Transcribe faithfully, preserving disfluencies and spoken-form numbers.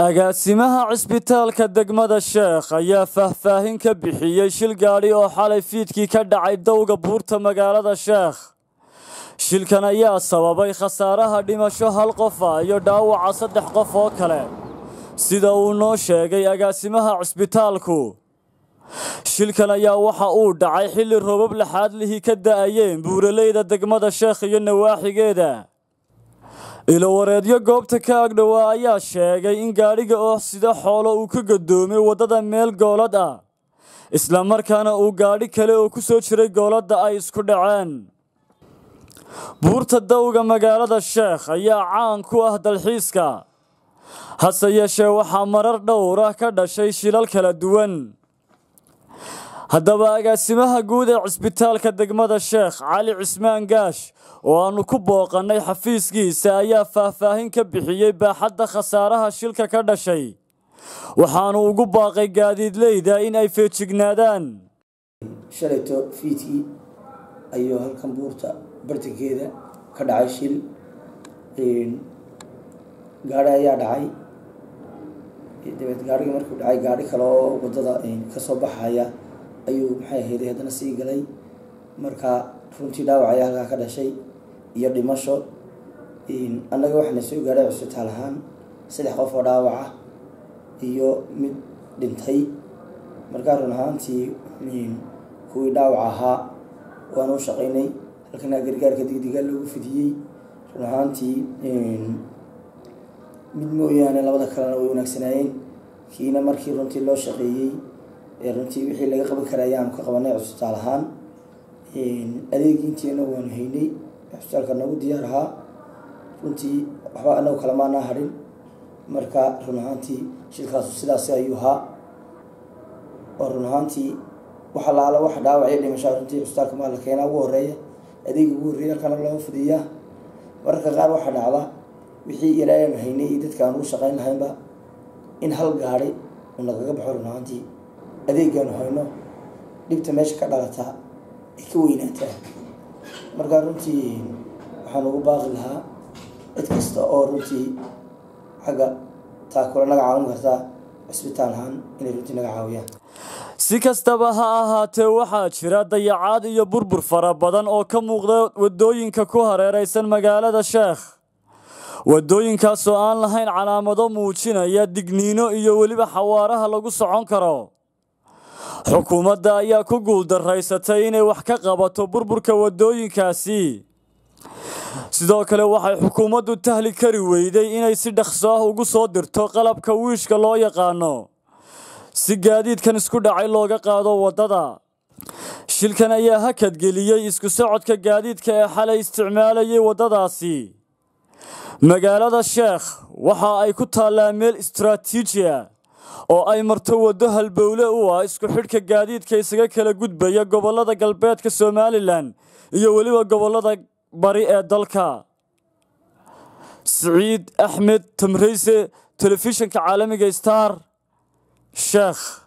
agaasimaha cisbitaalka degmada Sheekh ayaa faahfaahin ka bixiyay shil gaari oo xalay fiidkii ka dhacay dowga buurta magaalada Sheekh. Shilkan ayaa sababay khasaaraha dhimasho hal qof iyo dhaawaca saddex qof oo kale, sida uu noo sheegay agaasimaha cisbitaalku. Shilkan ayaa waxa uu dhacay xilli roobab laxaad lihi ka da'ayeen buuraleyda degmada Sheekh iyo nawaaxigeeda. ilo wareedyo goobta ka agdhawaa ayaa sheegay in gaariga oo sida xoolo uu ka gadoomay wadada meel goolad ah, isla markaana uu gaari kale oo ku soo jiray goolada ay isku dhaceen. buurta dowga magaalada Sheekh ayaa caan ku ah dalxiiska, hase yeeshee waxaa marar dhowr ah ka dhashay shilal kala duwan. haddaba agaasimaha guud ee cisbitaalka degmada Sheekh Cali Cismaan Gaash oo aanu ku booqanay xafiiskiisa ayaa faahfaahin ka bixiyay baaxadda khasaaraha shilka ka dhashay, waxaanu ugu baaqay gaadiidleyda in ay feejignaadaan. shalayto fiidkii ayuu halkan buurta bartankeeda ka dhacay shil. gaari ayaa dhacay, dabeed gaarigii markuu dhacay gaari kale oo wadada ka soo baxaya ayuu maxay ahayd haddana sii galay. marka runtii dhaawac ayaa halkaa ka dhashay iyo dhimasho. annaga waxaana soo gaaray cisbitaal ahaan saddex qof oo dhaawac ah iyo mid dhintay. markaa run ahaantii kuwii dhaawac ahaa waanu u shaqaynay, halkana gargaarka degdega loogu fidiyey. run ahaantii mid mooyaane labada kalena way wanaagsanaayeen. kiina markii runtii loo shaqeeyey runtii wixii laga qaban karay ayaanu ka qabanay cisbitaal ahaan. adeegiintiina waanu haynay, cisbitaalka nagu diyaar ahaa. runtii waxba anagu kalamaana harin. marka run ahaantii shilkaas sidaas ayuu ahaa, oo run ahaantii waxa laala wax dhaawac iyo dhimasho runtii cisbitaalka ma la keenaa ugu horeeya, adeeg ugu horeeya halkana loo fidiyaa. mararka qaar waxa dhacda wixii ilaahay aan haynay iyo dadka aan ugu shaqayn lahaynba in hal gaari uu nagaga baxo. run ahaantii adeegaanu hayno dhibta meesha ka dhalataa ay ka weynaataa. markaa runtii waxaan ugu baaqi lahaa cid kasta oo runtii xagga taakula naga caawin kartaa cisbitaal ahaan inay runtii naga caawiyaan. si kastaba ha ahaatee waxaa jira dayacaad iyo burbur fara badan oo ka muuqda wadooyinka ku hareeraysan magaalada Sheekh. wadooyinkaas oo aan lahayn calaamado muujinaya digniino iyo weliba xawaaraha lagu socon karo. xukuumadda ayaa ku guuldarraysatay inay wax ka qabato burburka wadooyinkaasi. sidoo kale waxay xukuumaddu tahli kari weyday inay si dhaqso ah ugu soo dirto qalabka wiishka loo yaqaano si gaadiidkan isku dhacay looga qaado wadada. shilkan ayaa hakad geliyay isku socodka gaadiidka ee xalay isticmaalayay wadadaasi. magaalada Sheekh waxa ay ku taallaa meel istiraatiiji ah oo ay marto wado halbowle u ah isku xidhka gaadiidka isaga kala gudbaya gobolada galbeedka Somaliland iyo weliba gobolada bari ee dalka. Saciid Axmed Tamriise, telefishinka caalamiga Star, Sheekh.